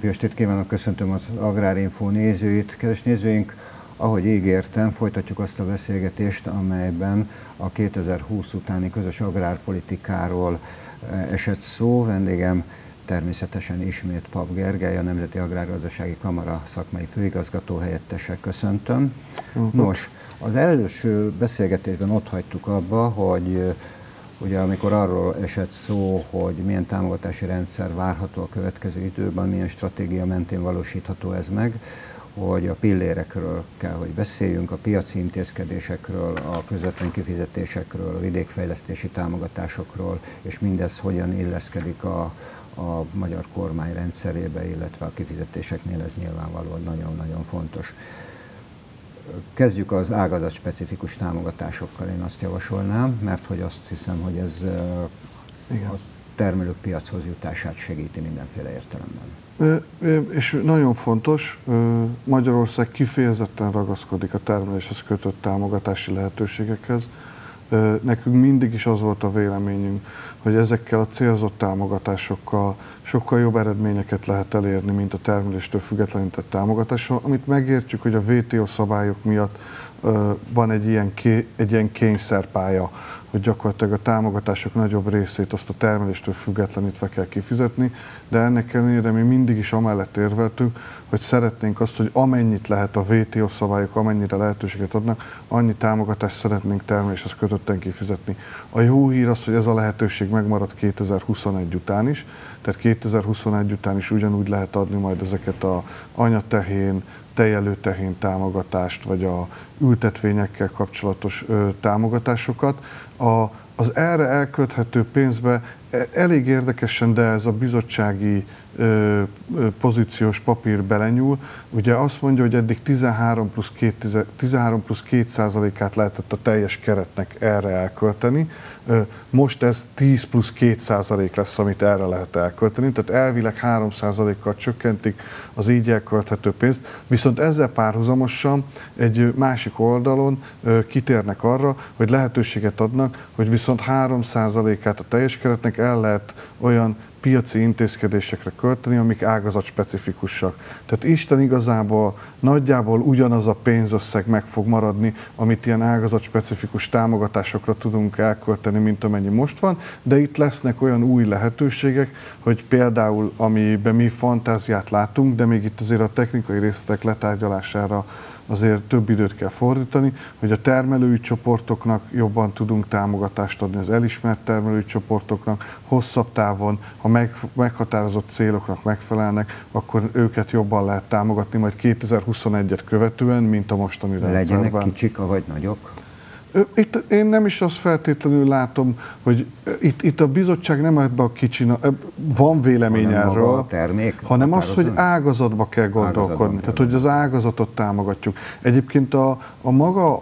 Szép estét kívánok, köszöntöm az Agrárinfo nézőit. Kedves nézőink, ahogy ígértem, folytatjuk azt a beszélgetést, amelyben a 2020 utáni közös agrárpolitikáról esett szó. Vendégem természetesen ismét Papp Gergely, a Nemzeti Agrárgazdasági Kamara szakmai főigazgató helyettese. Köszöntöm. Nos, az első beszélgetésben ott hagytuk abba, hogy ugye amikor arról esett szó, hogy milyen támogatási rendszer várható a következő időben, milyen stratégia mentén valósítható ez meg, hogy a pillérekről kell, hogy beszéljünk, a piaci intézkedésekről, a közvetlen kifizetésekről, a vidékfejlesztési támogatásokról, és mindez hogyan illeszkedik a magyar kormány rendszerébe, illetve a kifizetéseknél ez nyilvánvalóan nagyon-nagyon fontos. Kezdjük az ágazat specifikus támogatásokkal, én azt javasolnám, mert hogy azt hiszem, hogy ez a termelők piachoz jutását segíti mindenféle értelemben. És nagyon fontos, Magyarország kifejezetten ragaszkodik a termeléshez kötött támogatási lehetőségekhez. Nekünk mindig is az volt a véleményünk, hogy ezekkel a célzott támogatásokkal sokkal jobb eredményeket lehet elérni, mint a termeléstől függetlenített támogatással, amit megértjük, hogy a WTO szabályok miatt van egy ilyen kényszerpálya, hogy gyakorlatilag a támogatások nagyobb részét azt a termeléstől függetlenítve kell kifizetni, de ennek ellenére mi mindig is amellett érveltünk, hogy szeretnénk azt, hogy amennyit lehet a WTO szabályok, amennyire lehetőséget adnak, annyi támogatást szeretnénk termeléshez kötötten kifizetni. A jó hír az, hogy ez a lehetőség megmarad 2021 után is, tehát 2021 után is ugyanúgy lehet adni majd ezeket a anyatehén, tejelőtehén támogatást, vagy a ültetvényekkel kapcsolatos támogatásokat. Az erre elkölthető pénzbe elég érdekesen, de ez a bizottsági pozíciós papír belenyúl. Ugye azt mondja, hogy eddig 13 plusz 2%-át lehetett a teljes keretnek erre elkölteni. Most ez 10 plusz 2% lesz, amit erre lehet elkölteni. Tehát elvileg 3%-kal csökkentik az így elkölthető pénzt. Viszont ezzel párhuzamosan egy másik oldalon kitérnek arra, hogy lehetőséget adnak, hogy viszont 3%-át a teljes keretnek el lehet olyan piaci intézkedésekre költeni, amik ágazat specifikusak. Tehát Isten igazából nagyjából ugyanaz a pénzösszeg meg fog maradni, amit ilyen ágazat specifikus támogatásokra tudunk elkölteni, mint amennyi most van, de itt lesznek olyan új lehetőségek, hogy például, amiben mi fantáziát látunk, de még itt azért a technikai részletek letárgyalására azért több időt kell fordítani, hogy a termelői csoportoknak jobban tudunk támogatást adni, az elismert termelői csoportoknak hosszabb távon, ha meghatározott céloknak megfelelnek, akkor őket jobban lehet támogatni majd 2021-et követően, mint a mostani rendszerben. Legyenek kicsik, vagy nagyok? Én nem is azt feltétlenül látom, hogy itt a bizottság nem ebben a kicsin, van vélemény erről, hanem az, hogy ágazatba kell gondolkodni, tehát hogy az ágazatot támogatjuk. Egyébként a maga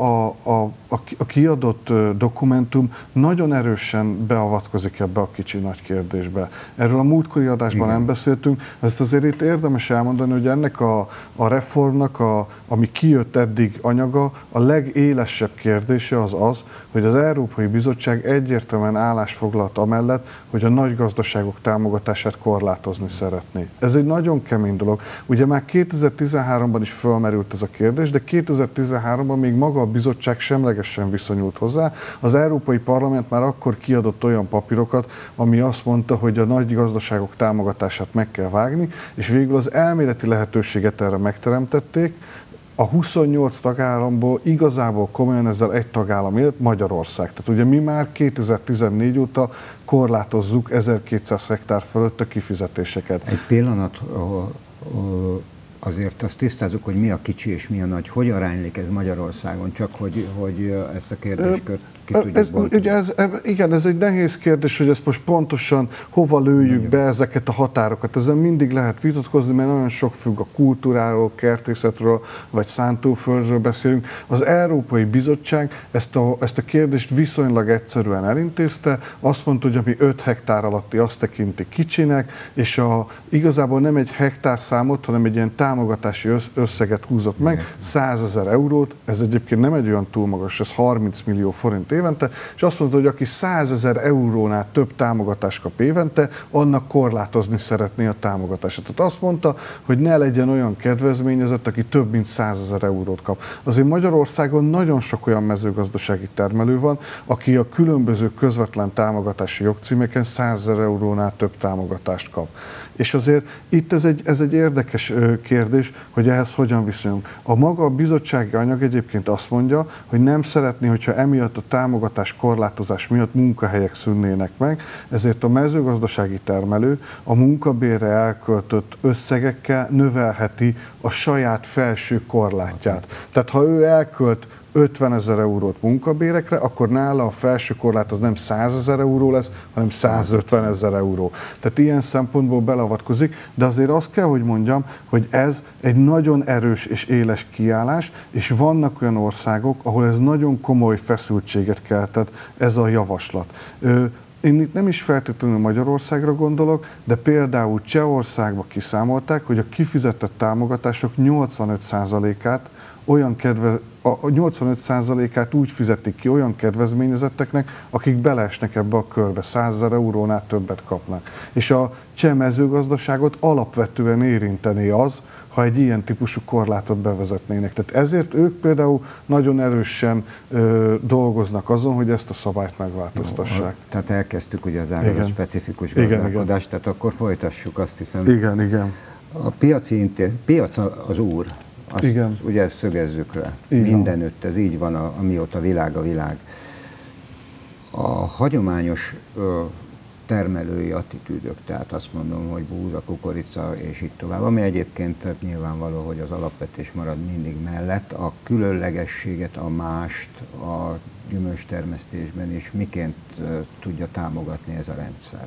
a kiadott dokumentum nagyon erősen beavatkozik ebbe a kicsi-nagy kérdésbe. Erről a múltkori adásban nem beszéltünk, ezt azért itt érdemes elmondani, hogy ennek a reformnak, ami kijött eddig anyaga, a legélesebb kérdése az, hogy az Európai Bizottság egyértelműen állásfoglalt amellett, hogy a nagy gazdaságok támogatását korlátozni szeretné. Ez egy nagyon kemény dolog. Ugye már 2013-ban is felmerült ez a kérdés, de 2013-ban még maga a bizottság semlegesen viszonyult hozzá. Az Európai Parlament már akkor kiadott olyan papírokat, ami azt mondta, hogy a nagy gazdaságok támogatását meg kell vágni, és végül az elméleti lehetőséget erre megteremtették. A 28 tagállamból igazából komolyan ezzel egy tagállam élt, Magyarország. Tehát ugye mi már 2014 óta korlátozzuk 1200 hektár fölött a kifizetéseket. Egy pillanat, azért azt tisztázzuk, hogy mi a kicsi és mi a nagy. Hogy aránylik ez Magyarországon? Csak hogy ezt a kérdéskört ki tudjuk bontani. Igen, ez egy nehéz kérdés, hogy ezt most pontosan hova lőjük be ezeket a határokat. Ezen mindig lehet vitatkozni, mert nagyon sok függ a kultúráról, kertészetről, vagy szántóföldről beszélünk. Az Európai Bizottság ezt a kérdést viszonylag egyszerűen elintézte. Azt mondta, hogy ami 5 hektár alatti, azt tekinti kicsinek, és igazából nem egy hektár számot, hanem egy ilyen támogatási összeget húzott meg, 100 000 eurót, ez egyébként nem egy olyan túl magas, ez 30 millió forint évente, és azt mondta, hogy aki 100 000 eurónál több támogatást kap évente, annak korlátozni szeretné a támogatását. Tehát azt mondta, hogy ne legyen olyan kedvezményezett, aki több mint 100 000 eurót kap. Azért Magyarországon nagyon sok olyan mezőgazdasági termelő van, aki a különböző közvetlen támogatási jogcímeken 100 000 eurónál több támogatást kap. És azért itt ez egy érdekes kérdés, hogy ehhez hogyan viszonyulunk. A maga a bizottsági anyag egyébként azt mondja, hogy nem szeretné, hogyha emiatt a támogatás korlátozás miatt munkahelyek szűnnének meg, ezért a mezőgazdasági termelő a munkabérre elköltött összegekkel növelheti a saját felső korlátját. Tehát ha ő elkölt 50 000 eurót munkabérekre, akkor nála a felső korlát az nem 100 000 euró lesz, hanem 150 000 euró. Tehát ilyen szempontból beleavatkozik, de azért azt kell, hogy mondjam, hogy ez egy nagyon erős és éles kiállás, és vannak olyan országok, ahol ez nagyon komoly feszültséget keltett, ez a javaslat. Én itt nem is feltétlenül Magyarországra gondolok, de például Csehországban kiszámolták, hogy a kifizetett támogatások 85%-át a 85%-át úgy fizetik ki olyan kedvezményezetteknek, akik beleesnek ebbe a körbe, 100 000 eurónál többet kapnak. És a cseh mezőgazdaságot alapvetően érintené az, ha egy ilyen típusú korlátot bevezetnének. Tehát ezért ők például nagyon erősen dolgoznak azon, hogy ezt a szabályt megváltoztassák. Tehát elkezdtük ugye az ágazat specifikus gazdálkodást, tehát akkor folytassuk, azt hiszem. Igen. A piac az úr. Azt, ugye ezt szögezzük le. Mindenütt ez így van, amióta világ a világ. A hagyományos termelői attitűdök, tehát azt mondom, hogy búza, kukorica és így tovább, ami egyébként nyilvánvaló, hogy az alapvetés marad mindig mellett, a különlegességet, a mást a gyümölcstermesztésben is miként tudja támogatni ez a rendszer?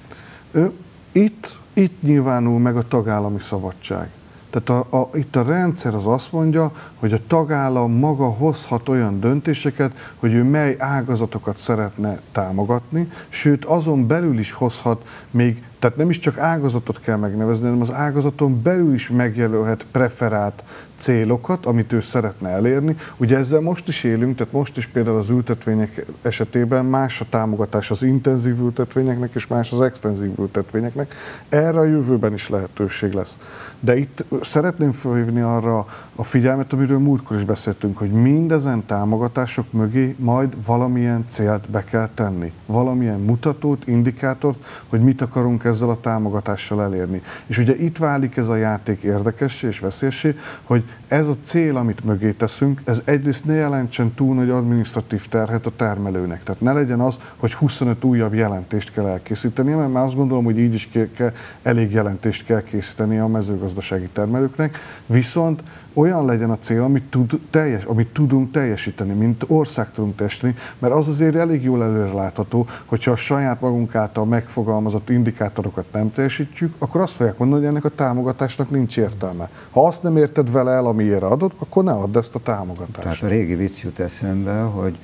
Itt nyilvánul meg a tagállami szabadság. Tehát itt a rendszer az azt mondja, hogy a tagállam maga hozhat olyan döntéseket, hogy ő mely ágazatokat szeretne támogatni, sőt azon belül is hozhat még, tehát nem is csak ágazatot kell megnevezni, hanem az ágazaton belül is megjelölhet preferált célokat, amit ő szeretne elérni. Ugye ezzel most is élünk, tehát most is például az ültetvények esetében más a támogatás az intenzív ültetvényeknek, és más az extenzív ültetvényeknek. Erre a jövőben is lehetőség lesz. De itt szeretném felhívni arra a figyelmet, amiről múltkor is beszéltünk, hogy mindezen támogatások mögé majd valamilyen célt be kell tenni. Valamilyen mutatót, indikátort, hogy mit akarunk ezzel a támogatással elérni. És ugye itt válik ez a játék érdekessé és veszélyessé, hogy ez a cél, amit mögé teszünk, ez egyrészt ne jelentsen túl nagy adminisztratív terhet a termelőnek. Tehát ne legyen az, hogy 25 újabb jelentést kell elkészíteni, mert már azt gondolom, hogy így is elég jelentést kell készíteni a mezőgazdasági termelőknek, viszont olyan legyen a cél, amit tudunk teljesíteni, mint ország tudunk teljesíteni, mert az azért elég jól előrelátható, hogyha a saját magunk által megfogalmazott indikátorokat nem teljesítjük, akkor azt fogják mondani, hogy ennek a támogatásnak nincs értelme. Ha azt nem érted vele el, amiért adod, akkor ne add ezt a támogatást. Tehát a régi vicc jut eszembe, hogy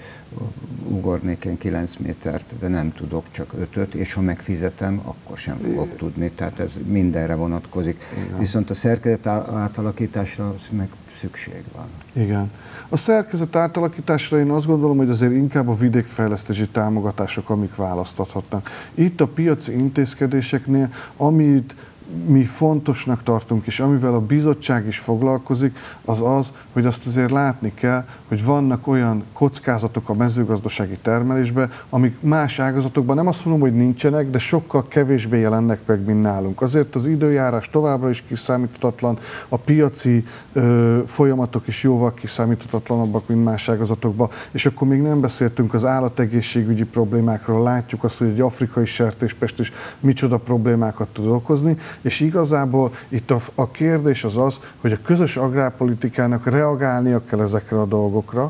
ugornék én 9 métert, de nem tudok, csak 5-öt, és ha megfizetem, akkor sem fogok tudni. Tehát ez mindenre vonatkozik. Igen. Viszont a szerkezet átalakításra meg szükség van. Igen. A szerkezet átalakításra én azt gondolom, hogy azért inkább a vidékfejlesztési támogatások, amik választhatnak. Itt a piaci intézkedéseknél, amit mi fontosnak tartunk, és amivel a bizottság is foglalkozik, az az, hogy azt azért látni kell, hogy vannak olyan kockázatok a mezőgazdasági termelésben, amik más ágazatokban nem azt mondom, hogy nincsenek, de sokkal kevésbé jelennek meg, mint nálunk. Azért az időjárás továbbra is kiszámíthatatlan, a piaci folyamatok is jóval kiszámíthatatlanabbak, mint más ágazatokban, és akkor még nem beszéltünk az állategészségügyi problémákról, látjuk azt, hogy egy afrikai sertéspest is micsoda problémákat tud okozni, és igazából itt a kérdés az az, hogy a közös agrárpolitikának reagálnia kell ezekre a dolgokra,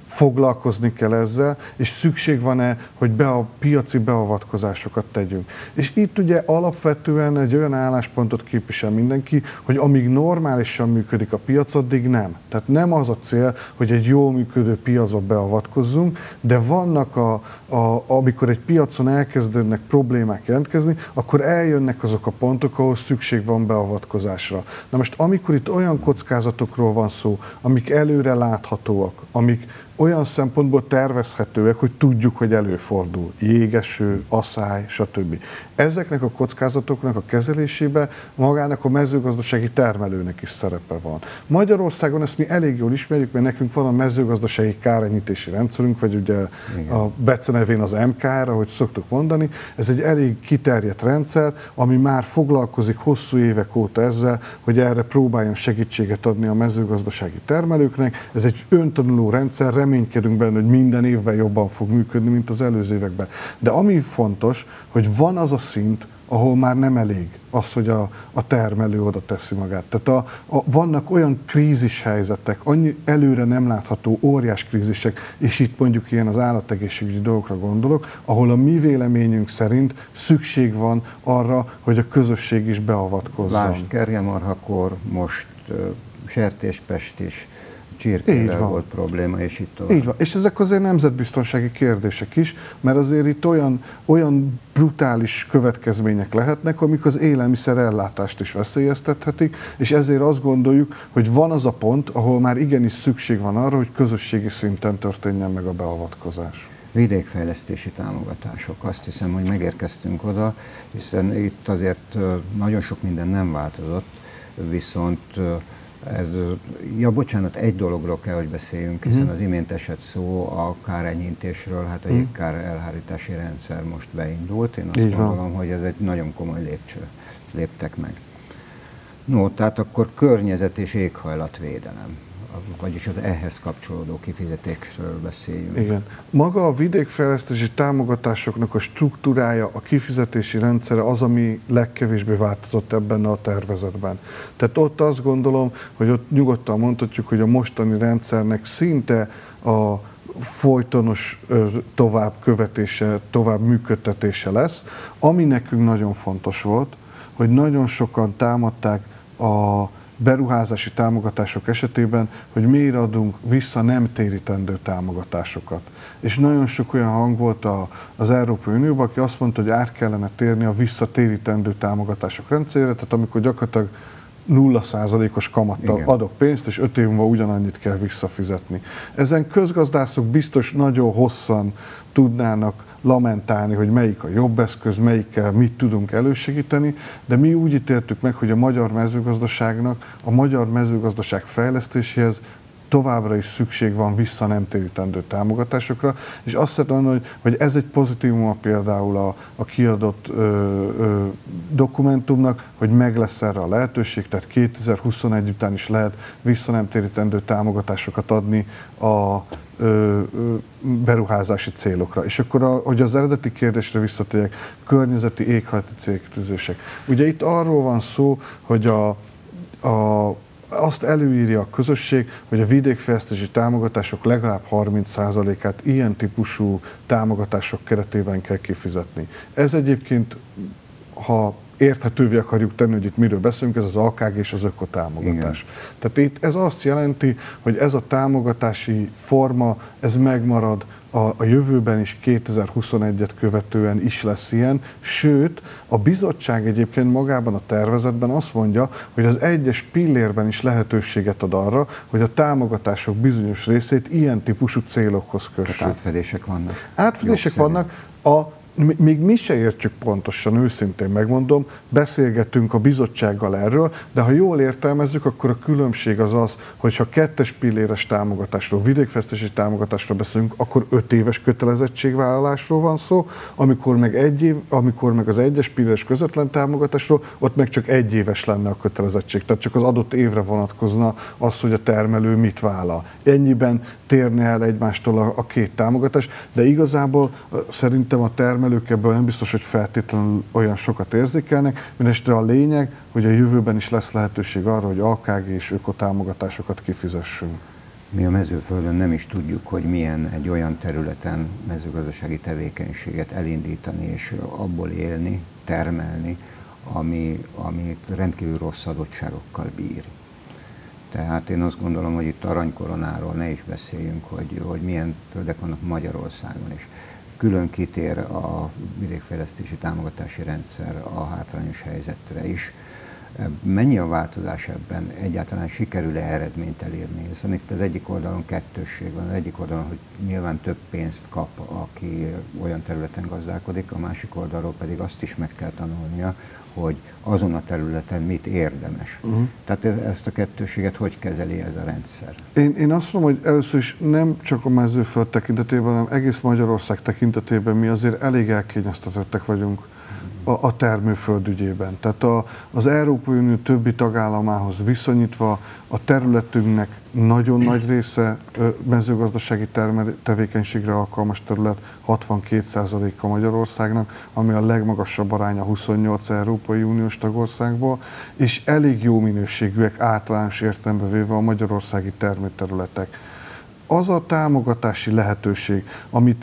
foglalkozni kell ezzel, és szükség van-e, hogy piaci beavatkozásokat tegyünk. És itt ugye alapvetően egy olyan álláspontot képvisel mindenki, hogy amíg normálisan működik a piac, addig nem. Tehát nem az a cél, hogy egy jól működő piacba beavatkozzunk, de vannak, amikor egy piacon elkezdődnek problémák jelentkezni, akkor eljönnek azok a pontok, ahol szükség van beavatkozásra. Na most amikor itt olyan kockázatokról van szó, amik előre láthatóak, amik olyan szempontból tervezhetőek, hogy tudjuk, hogy előfordul. Jégeső, aszály, stb. Ezeknek a kockázatoknak a kezelésében magának a mezőgazdasági termelőnek is szerepe van. Magyarországon ezt mi elég jól ismerjük, mert nekünk van a mezőgazdasági kárenyhítési rendszerünk, vagy ugye a becenevén az MKR, ahogy szoktuk mondani. Ez egy elég kiterjedt rendszer, ami már foglalkozik hosszú évek óta ezzel, hogy erre próbáljon segítséget adni a mezőgazdasági termelőknek. Ez egy öntanuló rendszer, reménykedünk benne, hogy minden évben jobban fog működni, mint az előző években. De ami fontos, hogy van az a szint, ahol már nem elég az, hogy a termelő oda teszi magát. Tehát vannak olyan krízis helyzetek, annyi előre nem látható óriás krízisek, és itt mondjuk ilyen az állategészségügyi dolgokra gondolok, ahol a mi véleményünk szerint szükség van arra, hogy a közösség is beavatkozzon. Lásd, kergemarhakor, most sertéspest is, csirkével volt probléma, és itt tovább. Így van, és ezek azért nemzetbiztonsági kérdések is, mert azért itt olyan brutális következmények lehetnek, amik az élelmiszer ellátást is veszélyeztethetik, és ezért azt gondoljuk, hogy van az a pont, ahol már igenis szükség van arra, hogy közösségi szinten történjen meg a beavatkozás. Vidékfejlesztési támogatások. Azt hiszem, hogy megérkeztünk oda, hiszen itt azért nagyon sok minden nem változott, viszont bocsánat, egy dologról kell, hogy beszéljünk, hiszen az imént esett szó a kárenyhítésről, hát a jégkár elhárítási rendszer most beindult. Én azt gondolom, hogy ez egy nagyon komoly lépcső. Léptek meg. No, tehát akkor környezet és éghajlatvédelem, vagyis az ehhez kapcsolódó kifizetésről beszéljünk. Igen. Maga a vidékfejlesztési támogatásoknak a struktúrája, a kifizetési rendszere az, ami legkevésbé változott ebben a tervezetben. Tehát ott azt gondolom, hogy ott nyugodtan mondhatjuk, hogy a mostani rendszernek szinte a folytonos továbbkövetése, tovább működtetése lesz. Ami nekünk nagyon fontos volt, hogy nagyon sokan támadták a beruházási támogatások esetében, hogy miért adunk vissza nem térítendő támogatásokat. És nagyon sok olyan hang volt az Európai Unióban, aki azt mondta, hogy át kellene térni a visszatérítendő támogatások rendszerére, tehát amikor gyakorlatilag 0%-os kamattal adok pénzt, és 5 év múlva ugyanannyit kell visszafizetni. Ezen közgazdászok biztos nagyon hosszan tudnának lamentálni, hogy melyik a jobb eszköz, melyikkel mit tudunk elősegíteni, de mi úgy ítéltük meg, hogy a magyar mezőgazdaságnak, a magyar mezőgazdaság fejlesztéséhez továbbra is szükség van vissza nem térítendő támogatásokra, és azt szeretném mondani, hogy ez egy pozitívuma például a kiadott dokumentumnak, hogy meg lesz erre a lehetőség, tehát 2021 után is lehet vissza nem térítendő támogatásokat adni a beruházási célokra. És akkor, hogy az eredeti kérdésre visszatérjek, környezeti éghajlati célkitűzések. Ugye itt arról van szó, hogy azt előírja a közösség, hogy a vidékfejlesztési támogatások legalább 30%-át ilyen típusú támogatások keretében kell kifizetni. Ez egyébként, ha érthetővé akarjuk tenni, hogy itt miről beszélünk, ez az AKG és az ökotámogatás. Tehát itt ez azt jelenti, hogy ez a támogatási forma, ez megmarad a jövőben is, 2021-et követően is lesz ilyen, sőt, a bizottság egyébként magában a tervezetben azt mondja, hogy az egyes pillérben is lehetőséget ad arra, hogy a támogatások bizonyos részét ilyen típusú célokhoz kössük. Tehát átfedések vannak. Átfedések vannak. Még mi se értjük pontosan, őszintén megmondom, beszélgetünk a bizottsággal erről, de ha jól értelmezzük, akkor a különbség az, hogyha 2. pilléres támogatásról, vidékfejlesztési támogatásról beszélünk, akkor 5 éves kötelezettségvállalásról van szó, amikor meg az 1. pilléres közvetlen támogatásról, ott meg csak 1 éves lenne a kötelezettség, tehát csak az adott évre vonatkozna az, hogy a termelő mit vállal. Ennyiben térne el egymástól a 2 támogatás, de igazából szerintem a termelők ebből nem biztos, hogy feltétlenül olyan sokat érzékelnek, mindestre a lényeg, hogy a jövőben is lesz lehetőség arra, hogy AKG és ökotámogatásokat kifizessünk. Mi a mezőföldön nem is tudjuk, hogy milyen egy olyan területen mezőgazdasági tevékenységet elindítani és abból élni, termelni, ami rendkívül rossz adottságokkal bír. Tehát én azt gondolom, hogy itt aranykoronáról ne is beszéljünk, hogy milyen földek vannak Magyarországon is. Külön kitér a vidékfejlesztési támogatási rendszer a hátrányos helyzetre is. Mennyi a változás ebben? Egyáltalán sikerül-e eredményt elérni? Hiszen itt az egyik oldalon kettősség van. Az egyik oldalon, hogy nyilván több pénzt kap, aki olyan területen gazdálkodik, a másik oldalról pedig azt is meg kell tanulnia, hogy azon a területen mit érdemes. Tehát ezt a kettősséget hogy kezeli ez a rendszer? Én azt mondom, hogy először is nem csak a mezőföld tekintetében, hanem egész Magyarország tekintetében mi azért elég elkényeztetettek vagyunk a termőföld ügyében. Tehát az Európai Unió többi tagállamához viszonyítva a területünknek nagyon nagy része mezőgazdasági tevékenységre alkalmas terület, 62%-a Magyarországnak, ami a legmagasabb aránya 28 Európai Uniós tagországból, és elég jó minőségűek általános értelembe véve a magyarországi termőterületek. Az a támogatási lehetőség, amit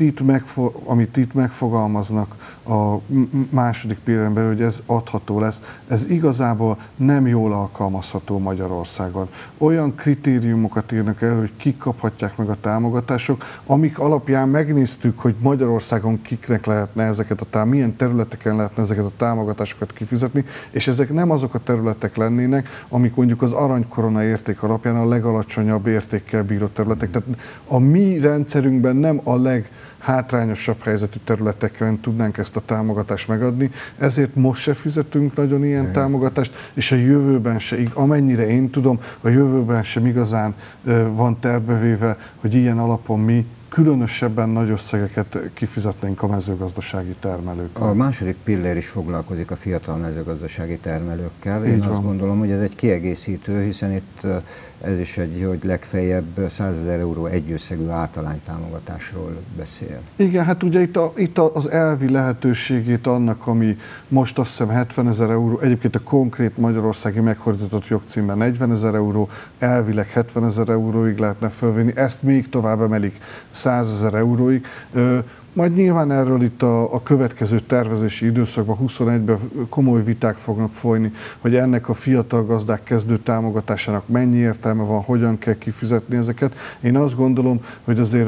itt megfogalmaznak a második pillérben belül, hogy ez adható lesz, ez igazából nem jól alkalmazható Magyarországon. Olyan kritériumokat írnak elő, hogy kik kaphatják meg a támogatások, amik alapján megnéztük, hogy Magyarországon kiknek lehetne ezeket milyen területeken lehetne ezeket a támogatásokat kifizetni, és ezek nem azok a területek lennének, amik mondjuk az aranykorona érték alapján a legalacsonyabb értékkel bíró területek. Tehát a mi rendszerünkben nem a leghátrányosabb helyzetű területeken tudnánk ezt a támogatást megadni, ezért most se fizetünk nagyon ilyen támogatást, és a jövőben se, amennyire én tudom, a jövőben sem igazán van tervbevéve, hogy ilyen alapon mi különösebben nagy összegeket kifizetnénk a mezőgazdasági termelőkkel. A második pillér is foglalkozik a fiatal mezőgazdasági termelőkkel. Én azt gondolom, hogy ez egy kiegészítő, hiszen itt ez is hogy legfeljebb 100 000 euró egyösszegű általánytámogatásról beszél. Igen, hát ugye itt az elvi lehetőségét annak, ami most azt hiszem 70 000 euró, egyébként a konkrét magyarországi meghordított jogcímben 40 000 euró, elvileg 70 000 euróig lehetne fölvenni, ezt még tovább emelik 100 000 euróig. Majd nyilván erről itt a következő tervezési időszakban, 21-ben komoly viták fognak folyni, hogy ennek a fiatal gazdák kezdő támogatásának mennyi értelme van, hogyan kell kifizetni ezeket. Én azt gondolom, hogy azért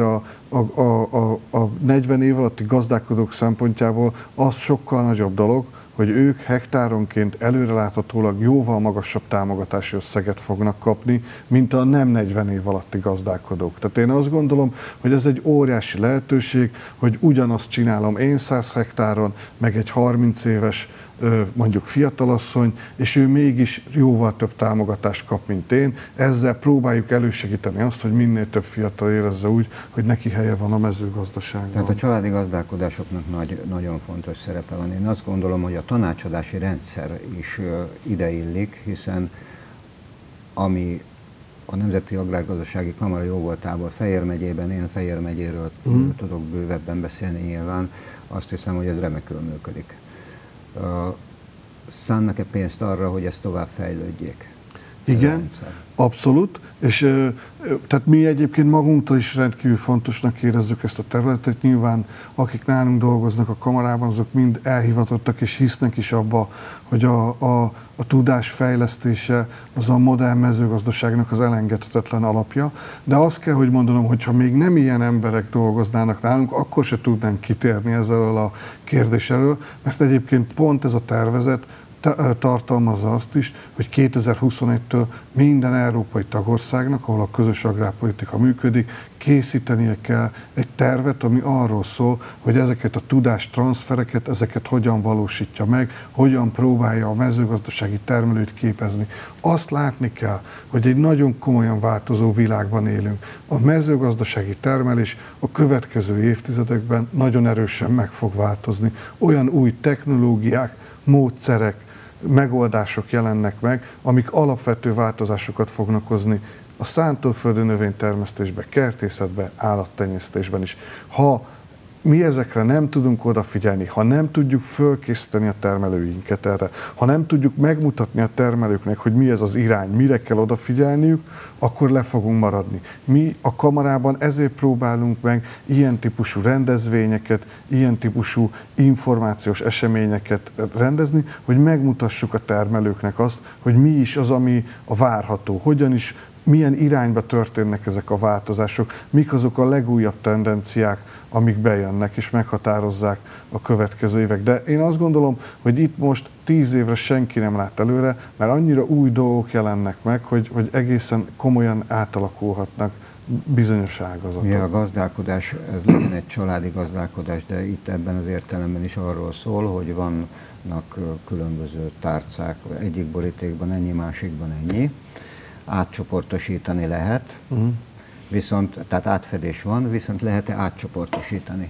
a 40 év alatti gazdálkodók szempontjából az sokkal nagyobb dolog, hogy ők hektáronként előreláthatólag jóval magasabb támogatási összeget fognak kapni, mint a nem 40 év alatti gazdálkodók. Tehát én azt gondolom, hogy ez egy óriási lehetőség, hogy ugyanazt csinálom én 100 hektáron, meg egy 30 éves mondjuk fiatalasszony, és ő mégis jóval több támogatást kap, mint én. Ezzel próbáljuk elősegíteni azt, hogy minél több fiatal érezze úgy, hogy neki helye van a mezőgazdaságban. Tehát a családi gazdálkodásoknak nagyon fontos szerepe van. Én azt gondolom, hogy a tanácsadási rendszer is ideillik, hiszen ami a Nemzeti Agrárgazdasági Kamara jóvoltából Fejér megyében, én Fejér megyéről tudok bővebben beszélni nyilván, azt hiszem, hogy ez remekül működik. Szánnak-e pénzt arra, hogy ez tovább fejlődjék? Igen, abszolút, és tehát mi egyébként magunktól is rendkívül fontosnak érezzük ezt a területet. Nyilván akik nálunk dolgoznak a kamarában, azok mind elhivatottak és hisznek is abba, hogy a tudás fejlesztése az a modern mezőgazdaságnak az elengedhetetlen alapja. De azt kell, hogy mondanom, hogyha még nem ilyen emberek dolgoznának nálunk, akkor se tudnánk kitérni ezzel a kérdés elől, mert egyébként pont ez a tervezet tartalmazza azt is, hogy 2021-től minden európai tagországnak, ahol a közös agrárpolitika működik, készítenie kell egy tervet, ami arról szól, hogy ezeket a tudástranszfereket, ezeket hogyan valósítja meg, hogyan próbálja a mezőgazdasági termelőt képezni. Azt látni kell, hogy egy nagyon komolyan változó világban élünk. A mezőgazdasági termelés a következő évtizedekben nagyon erősen meg fog változni. Olyan új technológiák, módszerek, megoldások jelennek meg, amik alapvető változásokat fognak hozni a szántóföldi növénytermesztésben, kertészetben, állattenyésztésben is. Ha mi ezekre nem tudunk odafigyelni, ha nem tudjuk fölkészíteni a termelőinket erre, ha nem tudjuk megmutatni a termelőknek, hogy mi ez az irány, mire kell odafigyelniük, akkor le fogunk maradni. Mi a kamarában ezért próbálunk meg ilyen típusú rendezvényeket, ilyen típusú információs eseményeket rendezni, hogy megmutassuk a termelőknek azt, hogy mi is az, ami a várható, hogyan is, milyen irányba történnek ezek a változások, mik azok a legújabb tendenciák, amik bejönnek és meghatározzák a következő évek. De én azt gondolom, hogy itt most 10 évre senki nem lát előre, mert annyira új dolgok jelennek meg, hogy egészen komolyan átalakulhatnak bizonyos ágazatok. Mi a gazdálkodás, ez legyen egy családi gazdálkodás, de itt ebben az értelemben is arról szól, hogy vannak különböző tárcák, egyik borítékban ennyi, másikban ennyi. Átcsoportosítani lehet, viszont, tehát átfedés van, viszont lehet-e átcsoportosítani?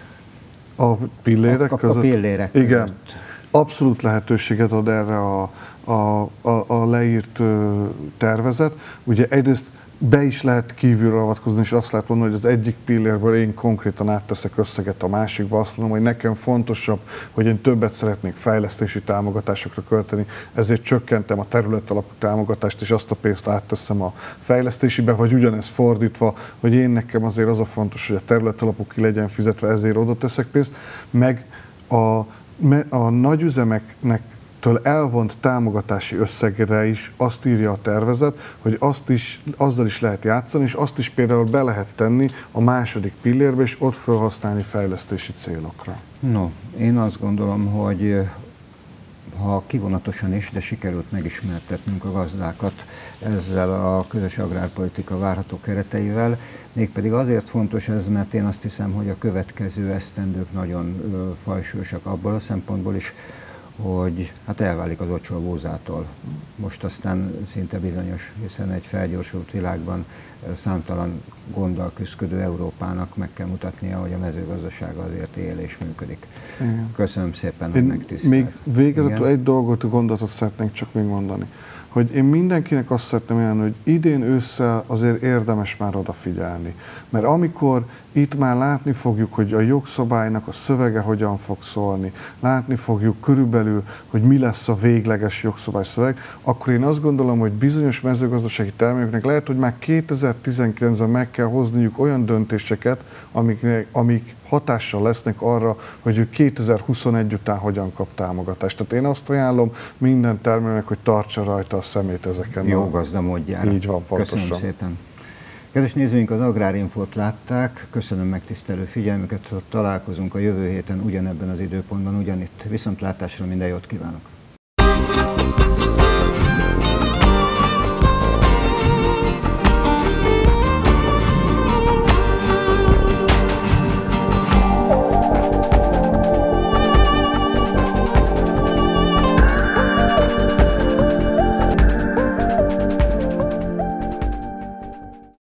A pillérek között? A pillérek igen. között. Abszolút lehetőséget ad erre a leírt tervezet. Ugye egyrészt be is lehet kívülről avatkozni, és azt lehet mondani, hogy az egyik pillérből én konkrétan átteszek összeget a másikba. Azt mondom, hogy nekem fontosabb, hogy én többet szeretnék fejlesztési támogatásokra költeni, ezért csökkentem a területalapú támogatást, és azt a pénzt átteszem a fejlesztésibe, vagy ugyanez fordítva, hogy én nekem azért az a fontos, hogy a területalapú ki legyen fizetve, ezért oda teszek pénzt, meg a nagyüzemeknek elvont támogatási összegre is azt írja a tervezet, hogy azzal is lehet játszani, és azt is például be lehet tenni a második pillérbe, és ott felhasználni fejlesztési célokra. No, én azt gondolom, hogy ha kivonatosan is, de sikerült megismertetnünk a gazdákat ezzel a közös agrárpolitika várható kereteivel, mégpedig azért fontos ez, mert én azt hiszem, hogy a következő esztendők nagyon fajsúlyosak abból a szempontból is, hogy hát elválik az ocsó a búzától. Most aztán szinte bizonyos, hiszen egy felgyorsult világban számtalan gonddal küzdködő Európának meg kell mutatnia, hogy a mezőgazdaság azért él és működik. Igen. Köszönöm szépen, hogy megtisztelt. Még végezetül egy gondolatot szeretnénk csak még mondani, hogy én mindenkinek azt szeretném jelni, hogy idén ősszel azért érdemes már odafigyelni. Mert amikor itt már látni fogjuk, hogy a jogszabálynak a szövege hogyan fog szólni, látni fogjuk körülbelül, hogy mi lesz a végleges jogszabályszöveg, akkor én azt gondolom, hogy bizonyos mezőgazdasági termelőknek lehet, hogy már 2019-ben meg kell hozniuk olyan döntéseket, amik hatással lesznek arra, hogy ő 2021 után hogyan kap támogatást. Tehát én azt ajánlom minden termelőnek, hogy tartsa rajta a szemét ezeken. Jó gazda módjára. Így van, pontosan. Köszönöm szépen. Kedves nézőink, az Agrárinfót látták, köszönöm megtisztelő figyelmüket, találkozunk a jövő héten ugyanebben az időpontban, ugyanitt. Viszontlátásra, minden jót kívánok!